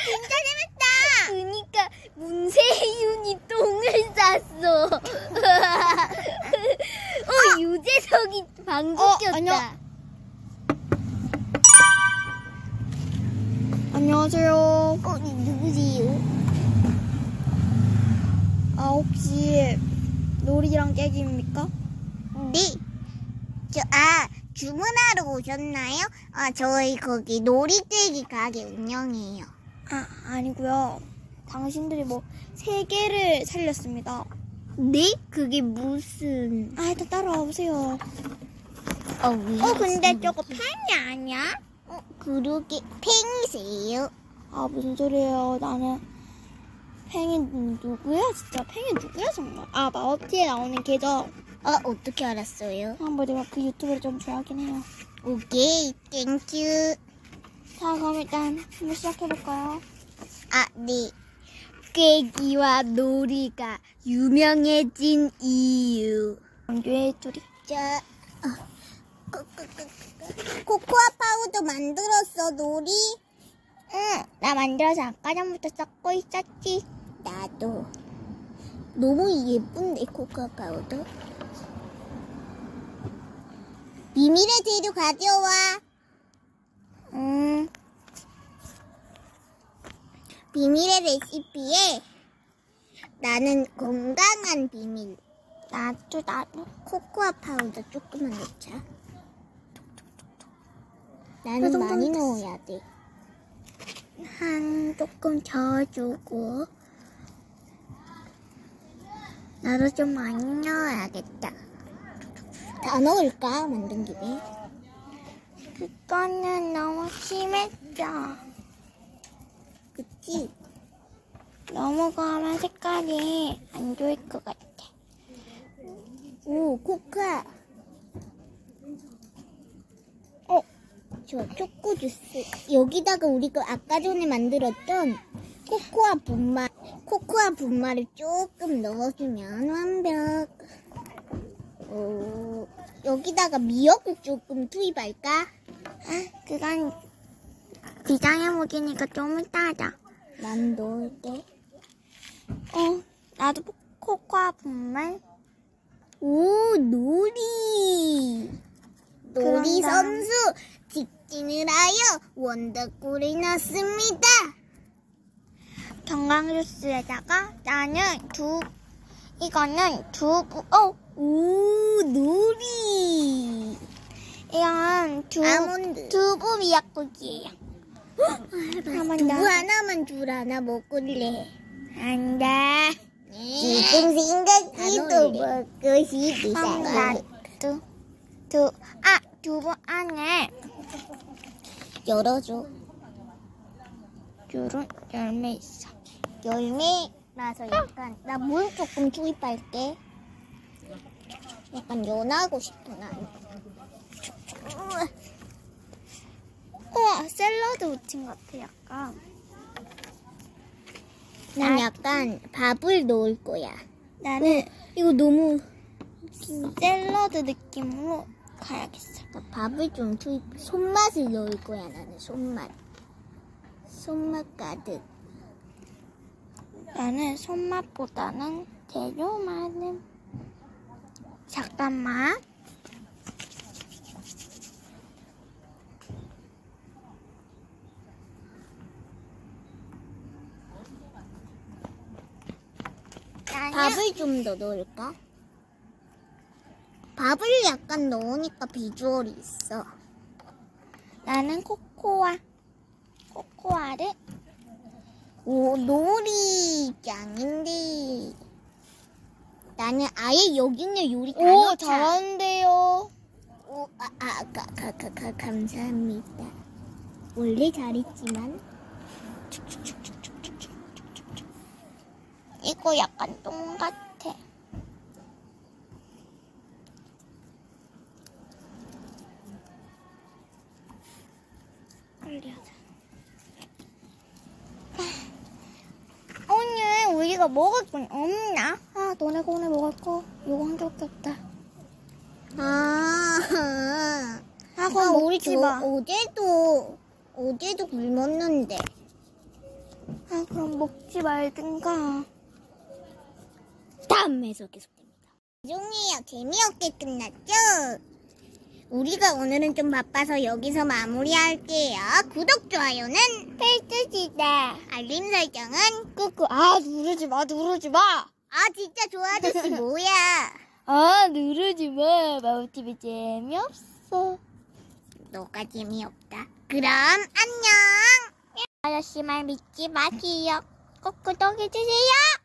진짜 재밌다. 그니까 문세윤이 똥을 쌌어. 유재석이 방귀 꼈다. 안녕. 안녕하세요. 누구세요? 혹시 놀이랑 깨기입니까? 네. 주문하러 오셨나요? 저희 거기 놀이깨기 가게 운영해요. 아니고요. 당신들이 뭐 3개를 살렸습니다. 네? 그게 무슨... 일단 따라와 보세요. 왜? 근데 저거 펜이 아니야? 그러게 팽이세요? 무슨 소리예요. 나는 팽이 누구야? 진짜 팽이 누구야 정말? 마법티에 나오는 걔죠? 어떻게 알았어요? 한번 내가 그 유튜브를 좀 좋아하긴 해요. 오케이, 땡큐. 자, 그럼 일단 한번 시작해볼까요? 네. 깨기와 놀이가 유명해진 이유. 뇌 소리. 자, 코코아 파우더 만들었어, 놀이? 응, 나 만들어서 아까 전부터 섞고 있었지. 나도. 너무 예쁜데, 코코아 파우더? 비밀의 재료 가져와. 비밀의 레시피에 나는 건강한 비밀. 나도. 코코아 파우더 조금만 넣자. 나는 많이 넣어야 돼. 조금 저어주고. 나도 좀 많이 넣어야겠다. 다 넣을까? 만든 김에. 그거는 너무 심했죠. 그치? 너무 가면 색깔이 안 좋을 것 같아. 오, 코코아. 저 초코 주스. 여기다가 우리가 아까 전에 만들었던 코코아 분말을 조금 넣어주면 완벽. 여기다가 미역국 조금 투입할까? 그건 비장의 무기니까 좀 이따 하자. 난 넣을게. 나도 코코아 분말. 오, 놀이 선수 직진을 하여 원더골을 넣습니다. 건강주스에다가 이거는 두부. 오, 놀이. 이건 아몬드. 두부 미역국이에요. 두부 하나만 주라. 나 먹을래. 안 돼. 지금 생각지도 먹고 싶다. 두부 안에 열어줘. 열매 있어. 열매라서 약간 나 물 조금 투입할게. 약간 연하고 싶어 난. 샐러드 무침 같아 약간. 난 약간 밥을 넣을 거야. 나는 이거 너무 샐러드 느낌으로 가야겠어. 밥을 좀 손맛을 넣을 거야. 나는 손맛 가득. 나는 손맛보다는 재료만은. 잠깐만. 밥을 좀 더 넣을까? 밥을 약간 넣으니까 비주얼이 있어. 나는 코코아를. 오, 놀이 짱인데. 나는 아예 여기 있는 요리 다 넣자. 잘하는데요. 감사합니다. 원래 잘했지만. 이거 약간 똥 같아. 빨리 하자. 오늘 우리가 먹을 건 없나? 너네가 오늘 먹을 거 이거 한 개밖에 없다. 그럼 우리 집 와. 어제도 굶었는데. 그럼 먹지 말든가. 다음에서 계속됩니다. 죄송해요. 재미없게 끝났죠? 우리가 오늘은 좀 바빠서 여기서 마무리할게요. 구독, 좋아요는 필수시다. 알림 설정은 끄끄. 누르지 마. 진짜 좋아 아저씨 뭐야? 누르지 마. 마우TV 재미없어. 너가 재미없다. 그럼 안녕. 아저씨 말 믿지 마세요. 꼭 구독해주세요.